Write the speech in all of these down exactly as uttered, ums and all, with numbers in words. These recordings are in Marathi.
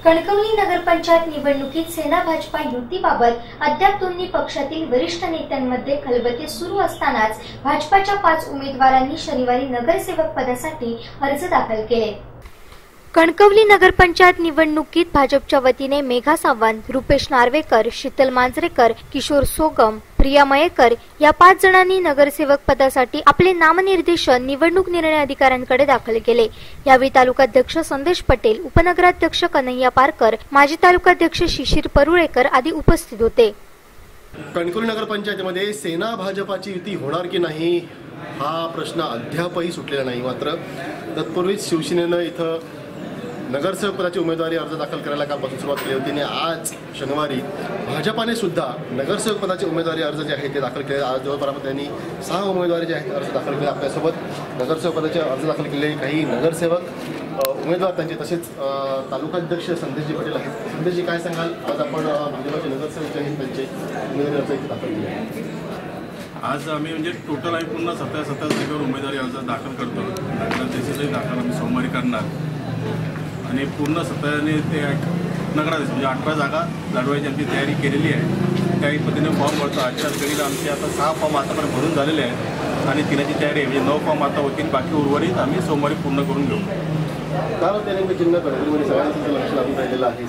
कणकवली नगरपंचायत निवडणुकीत सेना भाजपा युतीबाबत अद्याप दोन्ही पक्षातील वरिष्ठ नेत्यांमध्ये खलबते सुरू असतानाच भाजपाच्या पाच उमेदवारांनी शनिवारी नगरसेवक पदासाठी अर्ज दाखल केले। कणकवली नगरपंचायत निवडणुकीत भाजपच्या वतीने मेघा सावंत, रुपेश नार्वेकर, शीतल मांजरेकर, किशोर सोगम, प्रिया मयेकर या पाच जणांनी नगरसेवक पदासाठी आपले नामनिर्देशन निवडणूक निर्णय अधिकाऱ्यांकडे दाखल केले। यावेळी तालुकाध्यक्ष संदेश पटेल, उपनगराध्यक्ष कन्हैया पारकर, माजी तालुकाध्यक्ष शिशिर परुळेकर आदी उपस्थित होते। कणकवली नगरपंचायतीमध्ये सेना भाजपाची युती होणार की नाही हा प्रश्न अद्यापही सुटलेला नाही। मात्र तत्पूर्वीच शिवसेनेनं इथं नगरसेवक पदाची उमेदवारी अर्ज दाखल करायला कालपासून सुरुवात केली होती आणि आज शनिवारी भाजपाने सुद्धा नगरसेवक पदाचे उमेदवारी अर्ज जे आहेत ते दाखल केले। आज जवळपास त्यांनी सहा उमेदवारी जे आहेत अर्ज दाखल केले। आपल्यासोबत नगरसेवक पदाचे अर्ज दाखल केलेले काही नगरसेवक उमेदवार त्यांचे तसेच तालुकाध्यक्ष संदेशजी पटेल आहेत। संदेशजी, काय सांगाल, आज आपण भाजपाचे नगरसेवक जे आहेत त्यांचे उमेदवारी अर्ज इथे दाखल केले? आज आम्ही म्हणजे टोटल आम्ही पुन्हा सतरा सतरा जागेवर उमेदवारी अर्ज दाखल करतो। त्याच्यातही दाखल आम्ही सोमवारी करणार आणि पूर्ण सत्ताने ते नगराध्यक्ष म्हणजे अठरा जागा लढवायची आमची तयारी केलेली आहे। त्याही पद्धतीने फॉर्म भरतो। आजच्या घडीला आमचे आता सहा फॉर्म आतापर्यंत भरून झालेले आहेत आणि तिनाची तयारी आहे, म्हणजे नऊ फॉर्म आता होतील। बाकी उर्वरित आम्ही सोमवारी पूर्ण करून घेऊ। काय होते नेमकं चिन्ह कणकवलीमध्ये सगळ्यांचं लक्ष लागून राहिलेलं आहे?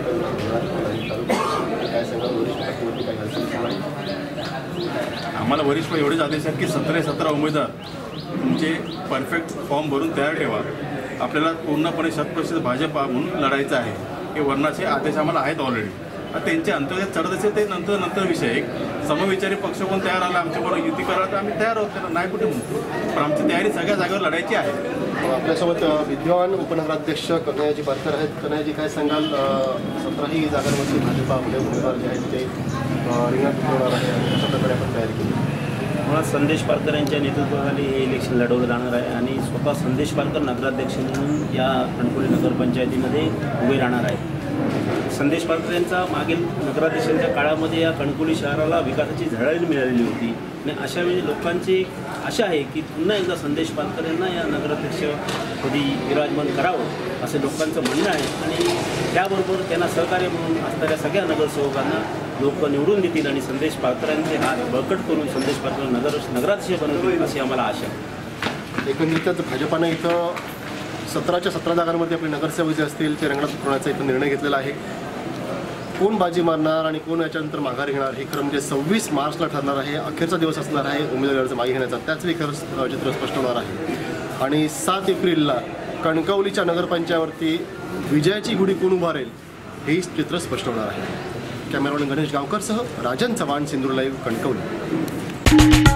काय सांगाल, वरिष्ठ काय आम्हाला वरिष्ठ एवढेच आदेश आहेत की सतरा सतरा उमेदवार तुमचे परफेक्ट फॉर्म भरून तयार ठेवा। आपल्याला पूर्णपणे शतप्रतिशत भाजपा म्हणून लढायचं आहे। हे वर्णाचे आदेश आम्हाला आहेत ऑलरेडी। त्यांचे अंतर्गत चढत असेल ते नंतर नंतर विषय एक समविचारी पक्ष कोण तयार आला आमच्याबरोबर युती करायला तर आम्ही तयार आहोत, त्यांना नाही कुठे म्हणतो, पण आमची तयारी सगळ्या जागेवर लढायची आहे। आपल्यासोबत विद्यमान उपनगराध्यक्ष कन्हैयाजी पारकर आहेत। कन्हैयाजी, काय सांगाल, सतराही जागांमध्ये भाजपा आपले उमेदवार जे आहेत ते रिंगणात होणार आहे, कशा प्रकारे आपण तयारी केली? मला संदेश पारकर यांच्या नेतृत्वाखाली हे इलेक्शन लढवलं जाणार आहे आणि स्वतः संदेश पारकर नगराध्यक्ष म्हणून या कणकवली नगरपंचायतीमध्ये उभे राहणार आहेत। संदेश पारकर यांचा मागील नगराध्यक्षांच्या काळामध्ये या कणकवली शहराला विकासाची झळाळी मिळालेली होती आणि अशा वेळी लोकांची आशा आहे की पुन्हा एकदा संदेश पारकर यांना या नगराध्यक्षपदी विराजमान करावं असं लोकांचं म्हणणं आहे आणि त्याबरोबर त्यांना सहकार्य म्हणून असणाऱ्या सगळ्या नगरसेवकांना लोक निवडून देतील आणि संदेश पारकरांचे हात बळकट करून संदेश पारकर नगर नगराध्यक्ष बनवतील अशी आम्हाला आशा आहे। एकंदरीतच भाजपानं इथं सतराच्या सतरा जागांमध्ये आपले नगरसेवक जे असतील ते रंगणात उतरवण्याचा इथं निर्णय घेतलेला आहे। कोण बाजी मारणार आणि कोण याच्यानंतर माघार घेणार हे खरं म्हणजे सव्वीस मार्चला ठरणार आहे। अखेरचा दिवस असणार आहे उमेदवारी अर्ज मागे घेण्याचा, त्याच वेळी खरं चित्र स्पष्ट होणार आहे आणि सात एप्रिलला कणकवलीच्या नगरपंचायतीवरती विजयाची गुढी कोण उभारेल हे चित्र स्पष्ट होणार आहे। कॅमेरामॅन गणेश गावकरसह राजन चव्हाण, सिंधुदुर्ग लाईव्ह, कणकवली।